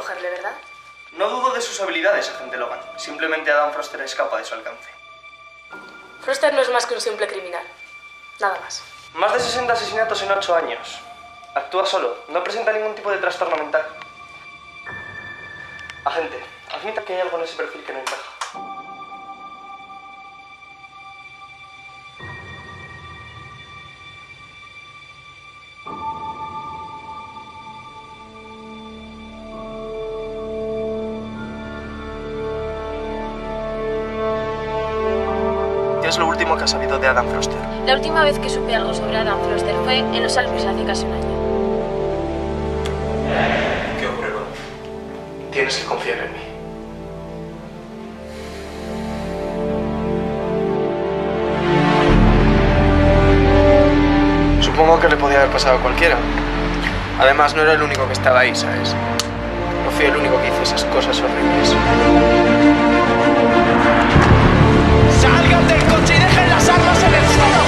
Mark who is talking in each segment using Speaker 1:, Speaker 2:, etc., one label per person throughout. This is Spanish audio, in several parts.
Speaker 1: cogerle, ¿verdad?
Speaker 2: No dudo de sus habilidades, agente Logan. Simplemente Adam Froster escapa de su alcance.
Speaker 1: Froster no es más que un simple criminal. Nada más.
Speaker 2: Más de 60 asesinatos en 8 años. Actúa solo. No presenta ningún tipo de trastorno mental. Agente, admita que hay algo en ese perfil que no encaja. ¿Qué es lo último que has sabido de Adam Froster?
Speaker 1: La última vez que supe algo sobre Adam Froster fue en Los Alpes hace casi un año.
Speaker 2: ¿Qué ocurre, Logan? Tienes que confiar en mí. Supongo que le podía haber pasado a cualquiera. Además, no era el único que estaba ahí, ¿sabes? No fui el único que hizo esas cosas horribles.
Speaker 3: ¡Salgan del coche y dejen las armas en el suelo!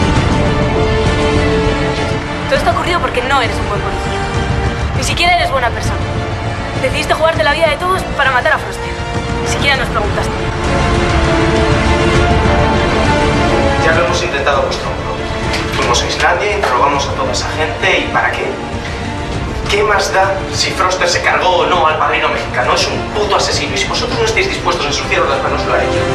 Speaker 1: Todo esto ha ocurrido porque no eres un buen policía. Ni siquiera eres buena persona. Decidiste jugarte la vida de todos para matar a Froster. Ni siquiera nos preguntaste.
Speaker 2: Ya lo hemos intentado vuestro hombro. Fuimos a Islandia, interrogamos a toda esa gente. ¿Y para qué? ¿Qué más da si Froster se cargó o no al padrino mexicano? Es un puto asesino y si vosotros no estáis dispuestos a ensuciaros las manos, lo haré yo.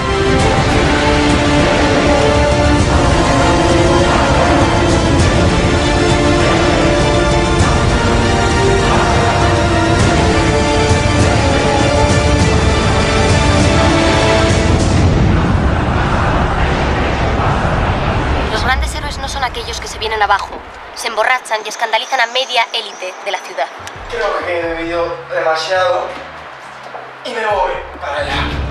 Speaker 4: Los grandes héroes no son aquellos que se vienen abajo, se emborrachan y escandalizan a media élite de la ciudad.
Speaker 2: Creo que he bebido demasiado y me voy para allá.